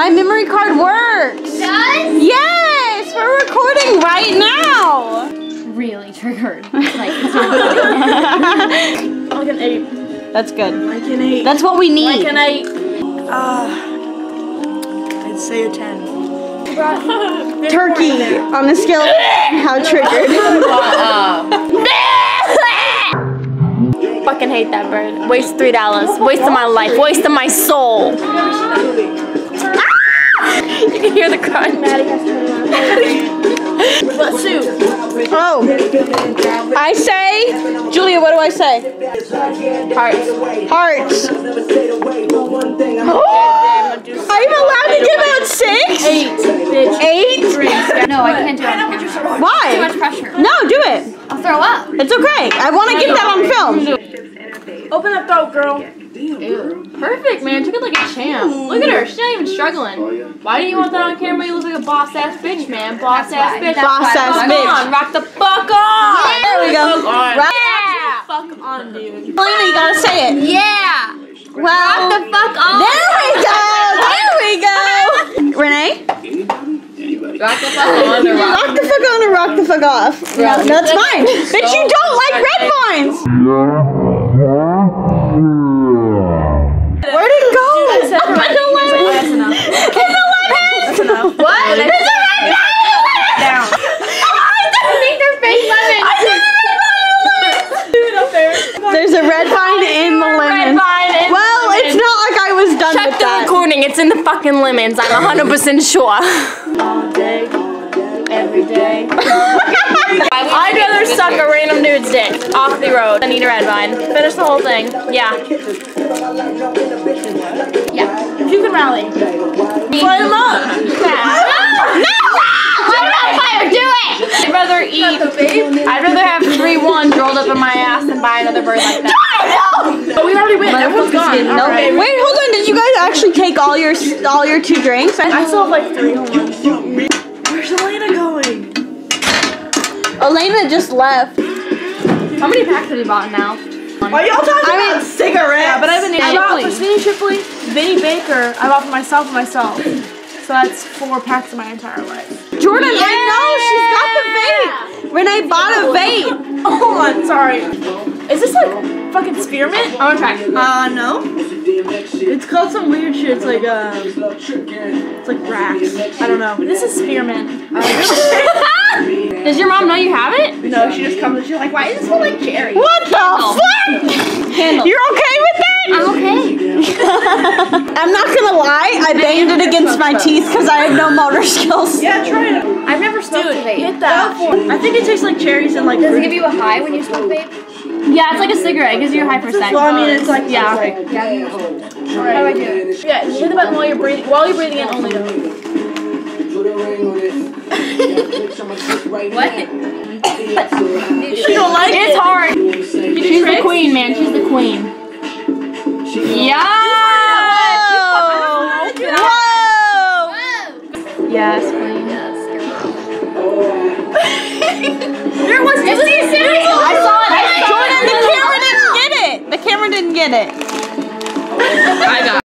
My memory card works. Does? Yes, we're recording right now. Really triggered. Like, it's not Like an 8. That's good. Like an 8. That's what we need. Like an 8. I'd say a 10. Turkey on the scale of how triggered. fucking hate that bird. Waste $3. Waste of my life. Waste of my soul. You can hear the crunch. What soup? Oh, I say, Julia, what do I say? Hearts. Hearts. I'm allowed to give out 6? 8. Bitch. 8? No, I can't do it on camera. Why? Too much pressure. No, do it. I'll throw up. It's okay. I want to get that on film. Open that throat, girl. Ew. Perfect, man. Took it like a champ. Look at her. She's not even struggling. Why do you want that on camera? You look like a boss-ass bitch, man. Boss-ass bitch. Boss-ass bitch. Come on. Rock the fuck on. Yeah. There we go. Right. Yeah. Fuck on, dude. Elena, you gotta say it. Yeah. Well, Rock the fuck on. there we go. There we go. Renee? Rock the fuck on. Rock the fuck on or rock the fuck off? No, that's fine. Bitch, you don't like red vines. Where'd it go? That's enough. It's a lemon. What? It's a red vine. Down. Underneath their fake lemon. There's a red vine in the lemon. Well, it's not like I was done Check with the that. recording. It's in the fucking lemons. I'm 100% sure. All day. Every day. I'd rather suck a random dude's dick off the road than eat a red vine. Finish the whole thing. Yeah. Yeah. You can rally. Light them up. No! Light them on fire. Do it. I'd rather I'd rather have 3 ones rolled up in my ass than buy another bird like that. But we already went. Everyone's gone. Nope. Right. Wait, hold on. Did you guys actually take all your 2 drinks? I still have like 3 on one. Where's Elena going? Elena just left. How many packs have you bought now? Are y'all talking about cigarettes? Yeah, but I bought for Skinny Shipley, Vinny Baker. I bought for myself and myself. So that's 4 packs in my entire life. Jordan, I know. She's got the vape. Renee bought a vape. Hold on, sorry. Is this like fucking spearmint? I'm gonna try. No. It's called some weird shit. It's like it's like Rax. I don't know. This is spearmint. Does your mom know you have it? No, she just comes and she's like, why does it smell like cherry? What the fuck? Candle. You're okay with that? I'm okay. I'm not gonna lie. I banged it against my teeth because I have no motor skills. Yeah, try it. I've never smoked a vape. Hit that. I think it tastes like cherries and like. Does it give you a high when you smoke vape? Yeah, it's like a cigarette. It gives you a high percent. Well, I mean, it's like yeah. Like, Yeah. all right. How do I do it? Yeah, hit the button while you're breathing. While you're breathing in, only though. What? She don't like It's it. hard. She's the queen, man. She's the queen. Yeah. Whoa! Yes, queen. Yes. There was just see cereal. I saw it. Jordan, the camera didn't get it. The camera didn't get it. I got it.